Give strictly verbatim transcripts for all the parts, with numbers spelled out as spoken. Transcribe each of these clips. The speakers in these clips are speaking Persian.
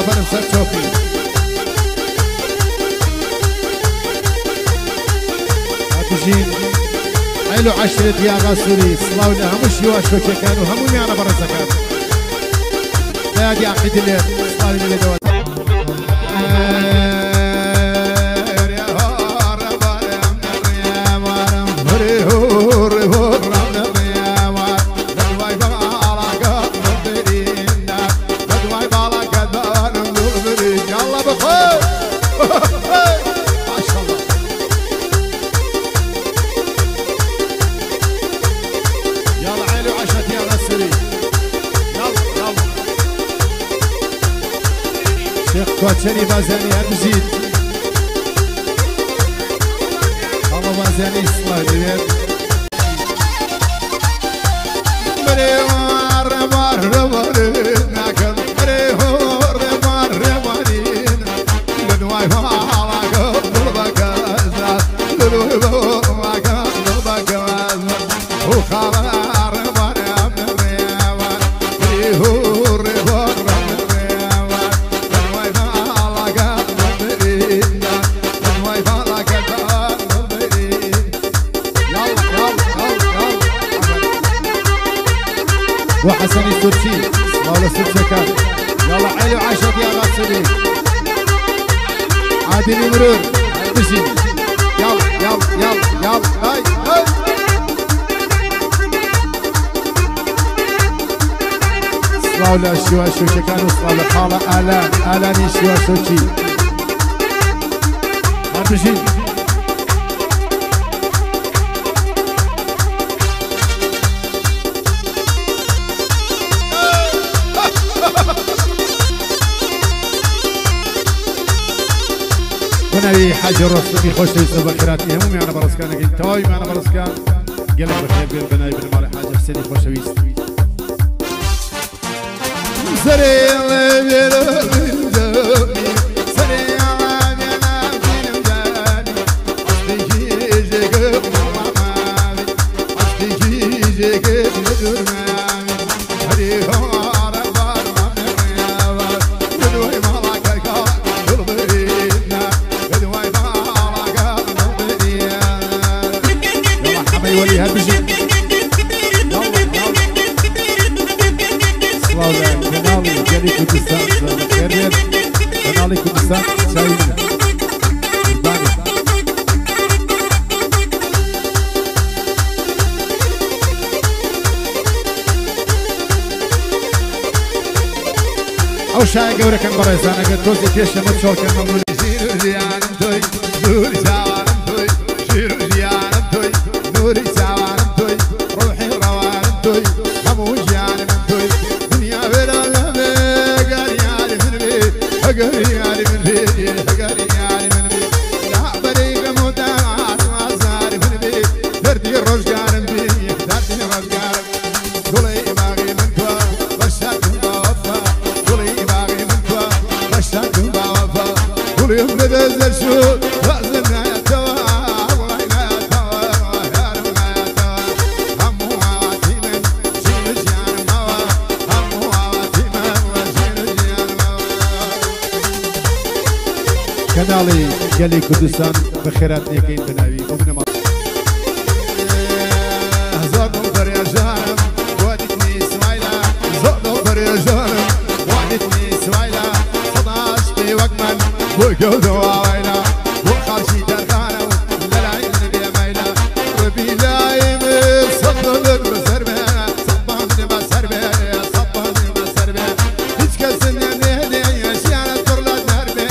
آفرین سر چوکی هاتجین عیلو عشرت یا غاسوری سلاو له همو شیواش و چکان و همو میانه برزکان دادی عقیدی له سلاوی له دوات كوتشري بازاني هرمزيد الله بازاني صلاة مريوار مار مارين ناكل مريوار مار مارين لنواي فالا قبل بكازا لنواي فالا قبل بكازا وخارار مار مريوار مريوار مار وحسن الترسي مولا ست شكر يلا عيلي وعشرة يا غاسلين عادل مرور بسي يلا يلا يلا يلا هاي هاي صلاو له الشوا شو شكان وصلاو له حالة آلان آلاني الشوا شو شي بسي هنا حاجة راسي خوش يسوى بخيراتي هم معنا براسكان لكن تاي معنا براسكان قلب بخير بين بناي بن مالي حاجة سيدي خوش ويست سريع بيرو سريع بيرو أصلي جيجي مامي أصلي جيجي مامي هري هار بار ولي هبجي صلاة كنالي جالي كردستان خير كنالي كردستان شايفنا او شاي قورة كان بريزان اگر توزي فيش شمت شور كان ممنون شيرو زيانم توي نوري زوانم توي شيرو زيانم توي نوري زوانم توي روحي روانم توي همو جانم توي دنيا بلا لبي قرياني من بي قرياني من بي قرياني من بي لا بريق مدار وازاري من بي دردي الرجال بي دردي الرجال قولي باغي من كوا بشاك بوفا قولي باغي من كوا بشاك بوفا قولي بنزل شو رأسنا يتوا كنالي جالي كردستان بخيرات نيكين بناوي ومن ما زادو بريا جانم وادتني سمايلا زادو بريا جانم وادتني سمايلا صداش في وقمن وقودو عويلا وخارشي درخانم للعين بيا ميلا ربي لايم صدر بسربه صبان بسربه صبان بسربه هيك كسن نهدي اشياء ترلا دربه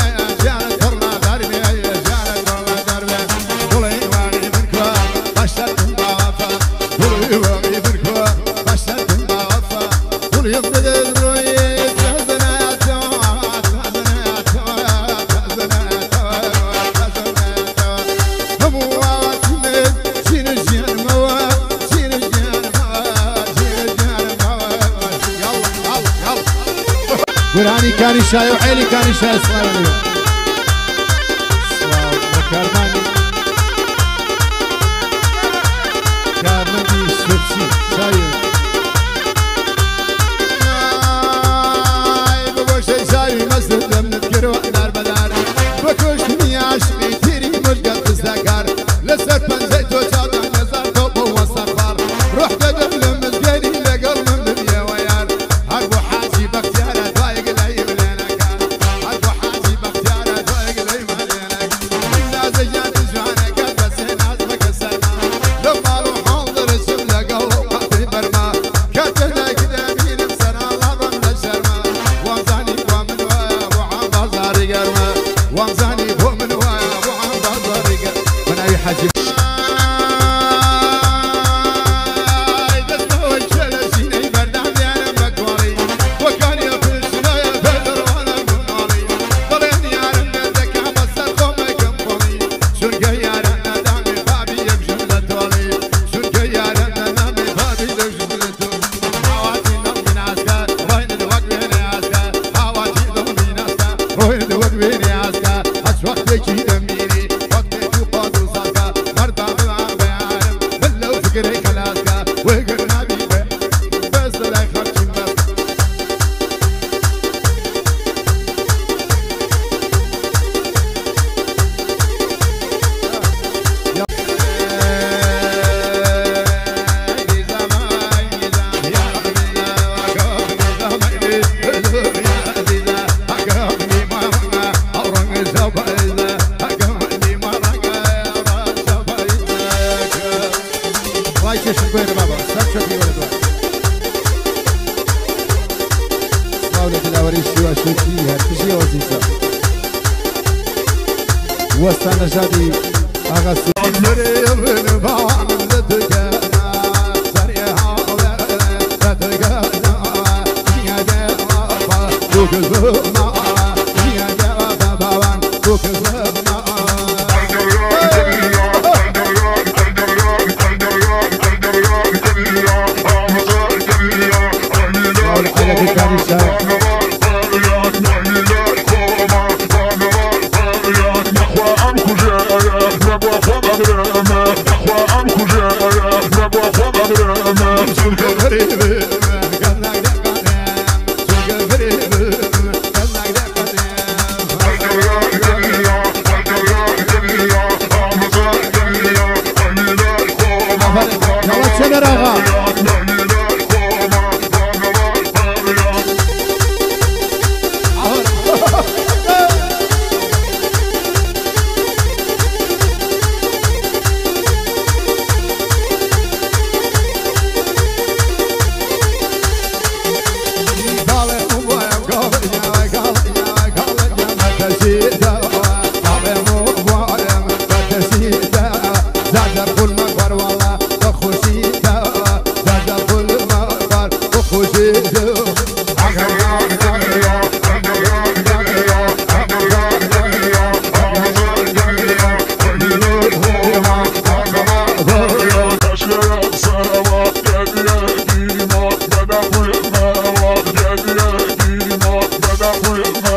وراني كان شاي وعيلي كان شاي صلاة اليوم صلاة وكرماني كرماني شرسي شاي اي بابا شاي شاي مسجد قولة الأوريش وشوكيها تجي وزيزة وستانا جادي أغا With